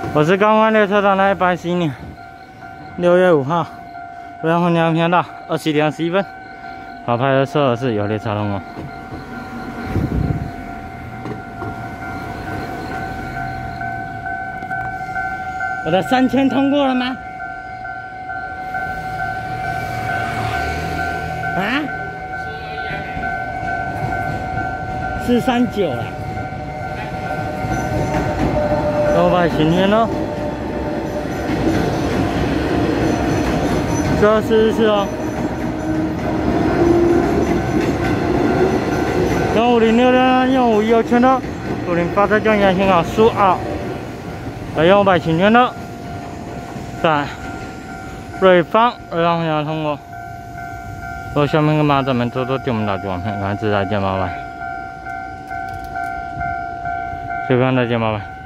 我是刚刚列车长的1新年6月5号，洛阳红娘频道20点11分，好拍的摄是有列车通过。我的3000通过了吗？啊？439了。我把行天了，这44哦，用506的，用515圈的，508的降压信号输啊，来用500行天的，在瑞芳洛阳红娘通过。如果小朋友们咱们多多点我们的网片，感谢大家，拜拜。随便再见，拜拜。